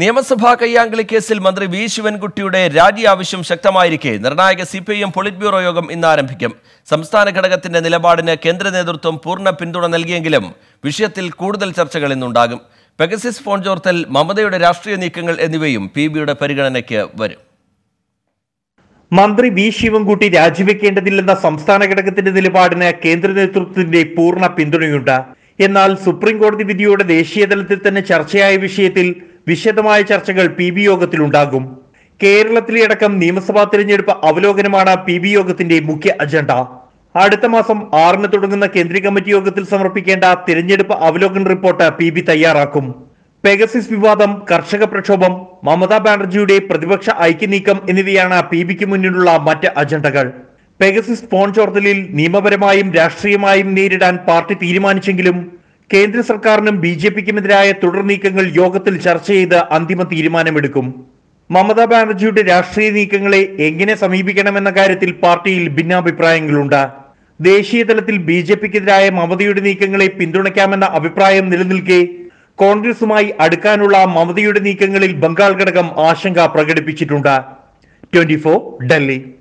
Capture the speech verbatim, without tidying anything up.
നിയമസഭാ കയ്യാങ്കളി കേസിൽ മന്ത്രി വി ശിവൻകുട്ടിയുടെ രാജി ആവശ്യം ശക്തമായിരിക്കെ നിർണായക C P I M polit bureau യോഗം ഇന്ന് ആരംഭിക്കും. സംസ്ഥാന ഘടകത്തിന്റെ നിലപാടിന് കേന്ദ്ര നേതൃത്വം പൂർണ്ണ പിന്തുണ നൽകിയെങ്കിലും വിഷയത്തിൽ കൂടുതൽ ചർച്ചകൾ ഇന്നുണ്ടാകും. പെഗസിസ് ഫോൺ ചോർത്തൽ, മമതയുടെ രാഷ്ട്രീയ നീക്കങ്ങൾ എന്നിവയും പി ബിയുടെ പരിഗണനയ്ക്ക് വരും. മന്ത്രി വി ശിവൻകുട്ടി രാജിവെക്കേണ്ടതില്ലെന്ന സംസ്ഥാന ഘടകത്തിന്റെ നിലപാടിന് കേന്ദ്ര നേതൃത്വത്തിന്റെ പൂർണ്ണ പിന്തുണയുണ്ട്. എന്നാൽ സുപ്രീം കോടതി വിധിയോടെ ദേശീയ തലത്തിൽ തന്നെ ചർച്ചയായ വിഷയത്തിൽ വിശദമായ ചർച്ചകൾ പി ബി യോഗത്തിലുണ്ടാകും. കേരളത്തിലെ അടക്കം നിയമസഭാ തിരഞ്ഞെടുപ്പ് അവലോകനമാണ് പി ബി യോഗത്തിന്റെ മുഖ്യ അജണ്ട. അടുത്ത മാസം ആറിന് തുടങ്ങുന്ന കേന്ദ്ര കമ്മിറ്റി യോഗത്തിൽ സമർപ്പിക്കേണ്ട തിരഞ്ഞെടുപ്പ് അവലോകന റിപ്പോർട്ട് പി ബി തയ്യാറാക്കും. പെഗസിസ് വിവാദം, കർഷക പ്രക്ഷോഭം, മമതാ ബാനർജിയുടെ പ്രതിപക്ഷ ഐക്യനീക്കം എന്നിവയാണ് പി ബിക്ക് മുന്നിലുള്ള മറ്റ് അജണ്ടകൾ. പെഗസിസ് ഫോൺ ചോർത്തലിൽ നിയമപരമായും രാഷ്ട്രീയമായും നേരിടാൻ പാർട്ടി തീരുമാനിച്ചെങ്കിലും കേന്ദ്ര സർക്കാരിനും ബി ജെ പിക്കുമെതിരായ തുടർ നീക്കങ്ങൾ യോഗത്തിൽ ചർച്ച ചെയ്ത് അന്തിമ തീരുമാനമെടുക്കും. മമതാ ബാനർജിയുടെ രാഷ്ട്രീയ നീക്കങ്ങളെ എങ്ങനെ സമീപിക്കണമെന്ന കാര്യത്തിൽ പാർട്ടിയിൽ ഭിന്നാഭിപ്രായങ്ങളുണ്ട്. ദേശീയ തലത്തിൽ ബി ജെ പിക്കെതിരായ മമതയുടെ നീക്കങ്ങളെ പിന്തുണയ്ക്കാമെന്ന അഭിപ്രായം നിലനിൽക്കെ കോൺഗ്രസുമായി അടുക്കാനുള്ള മമതയുടെ നീക്കങ്ങളിൽ ബംഗാൾ ഘടകം ആശങ്ക പ്രകടിപ്പിച്ചിട്ടുണ്ട്. Twenty four Delhi.